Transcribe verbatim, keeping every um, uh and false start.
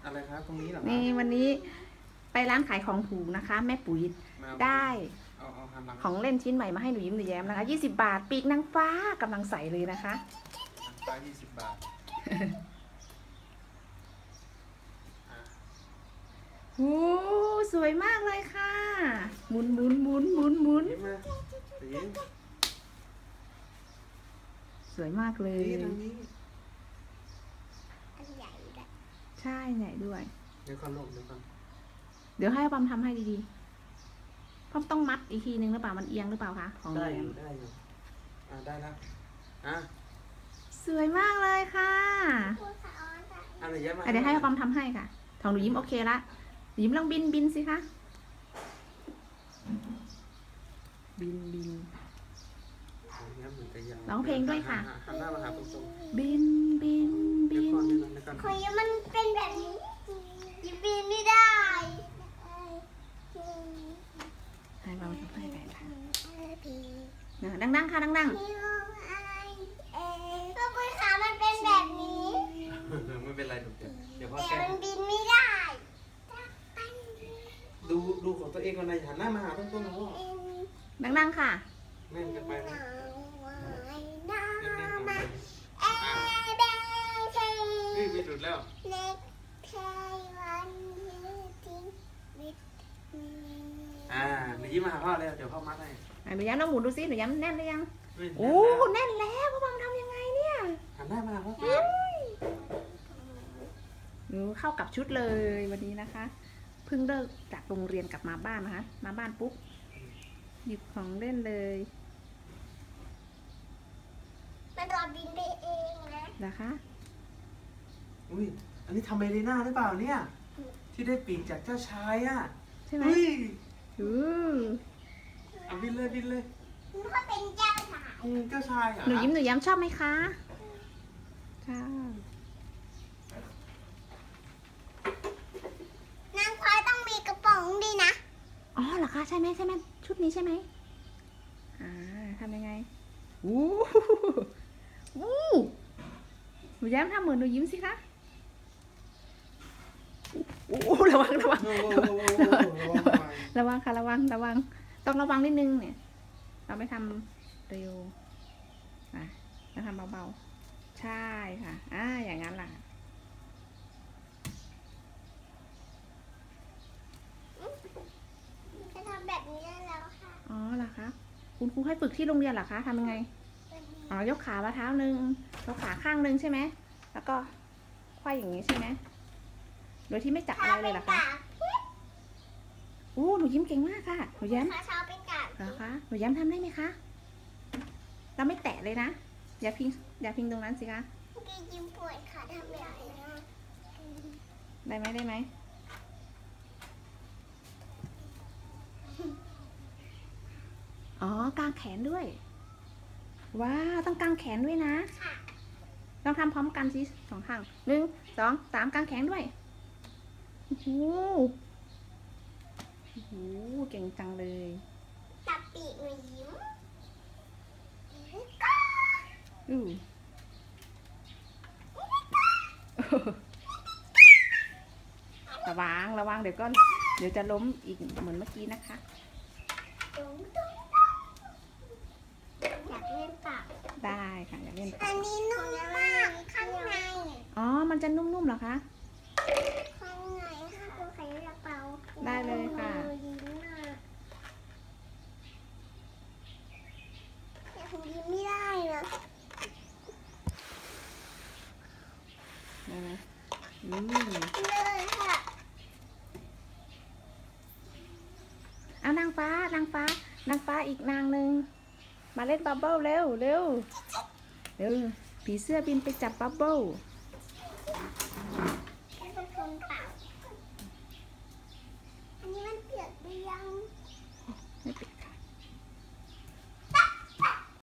อะไรครับตรงนี้เหรอนี่วันนี้ไปร้านขายของถูกนะคะแม่ปุ๋ยได้ของเล่นชิ้นใหม่มาให้หนูยิ้มหนูแย้มนะคะยี่สิบบาทปีกนางฟ้ากำลังใส่เลยนะคะนางฟ้ายี่สิบบาทโอ้สวยมากเลยค่ะหมุนหมุนหมุนหมุนหมุนสวยมากเลยใช่ใหญ่ด้วยเดี๋ยวก่อนลงเดี๋ยวก่อนเดี๋ยวให้ปั๊มทำให้ดีๆปั๊มต้องมัดอีกทีนึงหรือเปล่ามันเอียงหรือเปล่าคะของได้ได้อยู่อ่าได้แล้วอ่ะสวยมากเลยค่ะอันไหนย้ายมาเดี๋ยวให้ปั๊มทำให้ค่ะของหนูยิ้มโอเคละหนูยิ้มลองบินบินสิคะบินบินร้องเพลงด้วยค่ะหันหน้ามาหาตรงๆบินบินบินของยิ้มมันเป็นแบบนี้ยิ้มบินไม่ได้ให้ปั๊มทำให้ไปค่ะดังๆค่ะดังๆก็ปุ้ยขามันเป็นแบบนี้ไม่เป็นไรถูกเดี๋ยวพ่อแกแก้มันบินไม่ได้ดูดูของตัวเองก่อนนะหันหน้ามาหาตรงๆนะพ่อดังๆค่ะแม่กันไปไหมไม่หลุดแล้วอ่าหนูยิ้มมาหาพ่อเลยเดี๋ยวพ่อมัดให้หนูย้ำน้องหมุนดูซิหนูย้ำแน่นหรือยังโอ้แน่นแล้วพ่อบังทำยังไงเนี่ยหันหน้ามาพ่อหนูเข้ากับชุดเลยวันนี้นะคะเพิ่งเลิกจากโรงเรียนกลับมาบ้านนะคะมาบ้านปุ๊บหยิบของเล่นเลยมันโดนบินไปเองนะนะคะอุ้ยอันนี้ทำเมลีน่าหรือเปล่าเนี่ยที่ได้ปีกจากเจ้าชายอ่ะใช่ไหมอือเอาบินเลยบินเลยมันก็เป็นเจ้าชายอืมเจ้าชายอ่ะหนูยิ้มหนูย้ำชอบไหมคะชอบนางฟ้าต้องมีกระป๋องดีนะอ๋อเหรอคะใช่ไหมใช่ไหมชุดนี้ใช่ไหมอ่าทำยังไงอู้วู้หนูย้ำทำเหมือนหนูยิ้มสิคะอู้ระวังระวังระวังค่ะระวังระวังต้องระวังนิดนึงเนี่ยเราไม่ทำเร็วอ่ะเราทำเบาๆใช่ค่ะอ่าอย่างนั้นล่ะจะทำแบบนี้แล้วค่ะอ๋อเหรอคะคุณครูให้ฝึกที่โรงเรียนเหรอคะทำยังไงอ๋อยกขามาเท้าหนึ่งยกขาข้างหนึ่งใช่ไหมแล้วก็ไขว้อย่างนี้ใช่ไหมโดยที่ไม่จับอะไรเลยเหรอคะโอ้หนูยิ้มเก่งมากค่ะหนูแย้มเหรอคะหนูแย้มทำได้ไหมคะเราไม่แตะเลยนะอย่าพิงอย่าพิงตรงนั้นสิคะยิ้มปวดขาทำแบบนี้ได้ไหมได้ไหมอ๋อกางแขนด้วยว้าวต้องกางแขนด้วยนะต้องทำพร้อมกันสิสองข้างหนึ่งสองสามกางแขนด้วยโอ้โหโอ้โหเก่งจังเลยจับปีกหนูยิ้มอือระวังระวังเดี๋ยวก็เดี๋ยวจะล้มอีกเหมือนเมื่อกี้นะคะอยากเล่นปากได้ค่ะอยากเล่นปากอันนี้นุ่มมากข้างในอ๋อมันจะนุ่มๆเหรอคะข้างในค่ะตัวไข่กระเป๋าได้เลยค่ะอยากยิ้มไม่ได้นะได้ไหมอืมเลยค่ะเอานางฟ้านางฟ้านางฟ้าอีกนางหนึ่งมาเล่นบับเบิ้ลเร็วเร็วเร็วผีเสื้อบินไปจับบับเบิ้ล